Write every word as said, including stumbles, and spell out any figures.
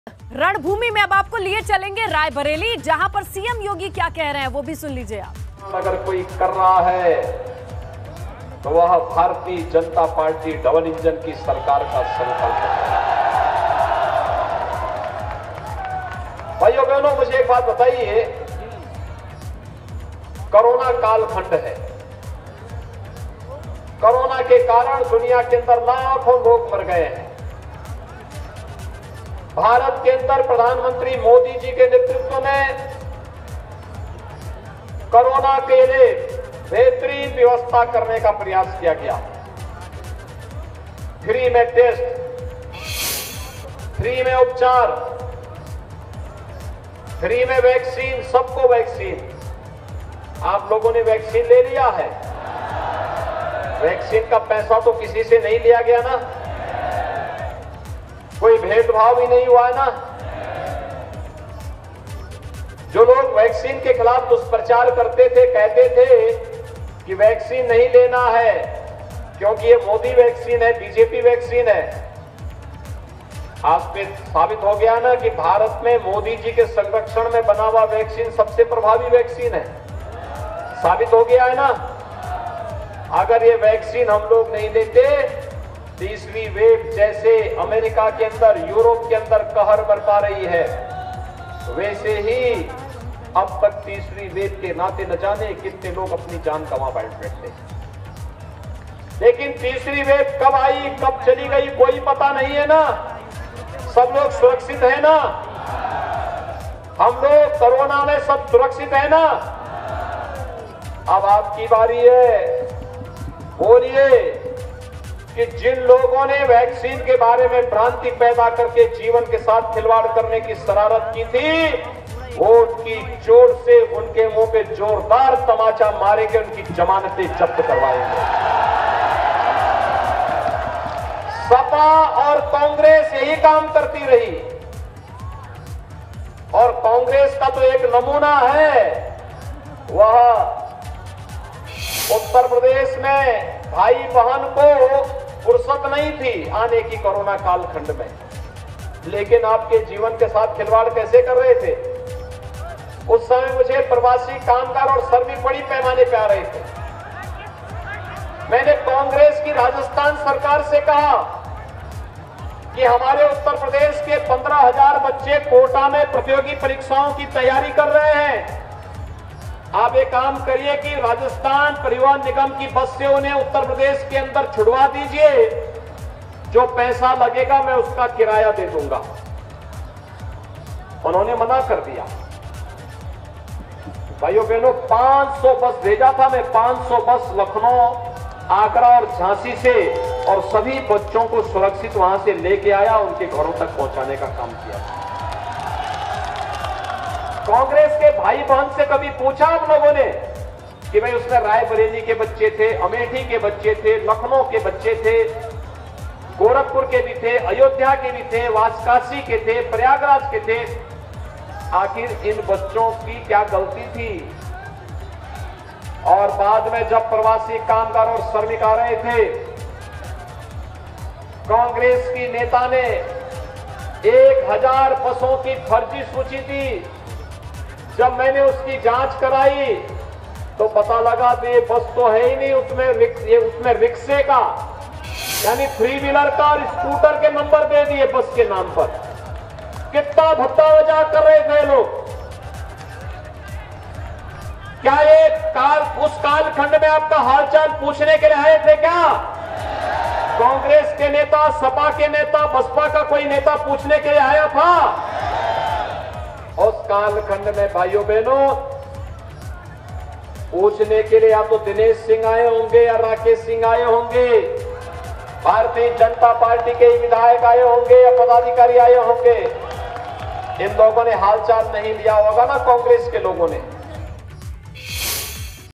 रणभूमि में अब आपको लिए चलेंगे रायबरेली, जहां पर सीएम योगी क्या कह रहे हैं वो भी सुन लीजिए आप। अगर कोई कर रहा है तो वह Bharatiya Janata party double engine की सरकार का संकल्प है। भाइयों बहनों, मुझे एक बात बताइए, कोरोना कालखंड है। कोरोना के कारण दुनिया के अंदर लाखों लोग मर गए हैं। भारत के अंदर प्रधानमंत्री मोदी जी के नेतृत्व में कोरोना के लिए बेहतरीन व्यवस्था करने का प्रयास किया गया। फ्री में टेस्ट, फ्री में उपचार, फ्री में वैक्सीन, सबको वैक्सीन। आप लोगों ने वैक्सीन ले लिया है? वैक्सीन का पैसा तो किसी से नहीं लिया गया ना? कोई भेदभाव ही नहीं हुआ है ना? जो लोग वैक्सीन के खिलाफ दुष्प्रचार करते थे, कहते थे कि वैक्सीन नहीं लेना है क्योंकि ये मोदी वैक्सीन है, बीजेपी वैक्सीन है। आज पे साबित हो गया ना कि भारत में मोदी जी के संरक्षण में बना हुआ वैक्सीन सबसे प्रभावी वैक्सीन है। साबित हो गया है ना? अगर ये वैक्सीन हम लोग नहीं लेते, तीसरी वेव जैसे अमेरिका के अंदर, यूरोप के अंदर कहर बरपा रही है, वैसे ही अब तक तीसरी वेव के नाते न जाने कितने लोग अपनी जान गंवा बैठते। लेकिन तीसरी वेव कब आई, कब चली गई, कोई पता नहीं है ना? सब लोग सुरक्षित है ना? हम लोग कोरोना में सब सुरक्षित है ना? अब आपकी बारी है, बोलिए कि जिन लोगों ने वैक्सीन के बारे में भ्रांति पैदा करके जीवन के साथ खिलवाड़ करने की शरारत की थी, वोट की चोट से उनके मुंह पे जोरदार तमाचा मारेंगे, उनकी जमानतें जब्त करवाएंगे। सपा और कांग्रेस यही काम करती रही, और कांग्रेस का तो एक नमूना है। वह उत्तर प्रदेश में भाई बहन को फुर्सत नहीं थी आने की कोरोना कालखंड में, लेकिन आपके जीवन के साथ खिलवाड़ कैसे कर रहे थे? उस समय मुझे प्रवासी कामगार और श्रमिक बड़ी पैमाने पे आ रहे थे। मैंने कांग्रेस की राजस्थान सरकार से कहा कि हमारे उत्तर प्रदेश के पंद्रह हजार बच्चे कोटा में प्रतियोगी परीक्षाओं की तैयारी कर रहे हैं। आप एक काम करिए कि राजस्थान परिवहन निगम की बस से उन्हें उत्तर प्रदेश के अंदर छुड़वा दीजिए, जो पैसा लगेगा मैं उसका किराया दे दूंगा। उन्होंने मना कर दिया। भाइयों बहनों, पाँच सौ बस भेजा था मैं, पाँच सौ बस लखनऊ, आगरा और झांसी से, और सभी बच्चों को सुरक्षित वहां से लेके आया, उनके घरों तक पहुंचाने का काम किया। कांग्रेस के भाई बहन से कभी पूछा आप लोगों ने कि भाई उसमें रायबरेली के बच्चे थे, अमेठी के बच्चे थे, लखनऊ के बच्चे थे, गोरखपुर के भी थे, अयोध्या के भी थे, वाराणसी के थे, प्रयागराज के थे। आखिर इन बच्चों की क्या गलती थी? और बाद में जब प्रवासी कामगार और श्रमिक आ रहे थे, कांग्रेस की नेता ने एक हजार बसों की फर्जी सूची दी। जब मैंने उसकी जांच कराई तो पता लगा कि ये बस तो है ही नहीं, उसमें ये उसमें रिक्शे का यानी थ्री व्हीलर का और स्कूटर के नंबर दे दिए बस के नाम पर। कितना भत्ता वजा कर रहे थे लोग। क्या ये काल उस कालखंड में आपका हालचाल पूछने के लिए आए थे क्या? कांग्रेस के नेता, सपा के नेता, बसपा का कोई नेता पूछने के लिए आया था? उस कालखंड में भाइयों बहनों पूछने के लिए या तो दिनेश सिंह आए होंगे या राकेश सिंह आए होंगे, भारतीय जनता पार्टी के विधायक आए होंगे या पदाधिकारी आए होंगे। इन लोगों ने हालचाल नहीं लिया होगा ना कांग्रेस के लोगों ने।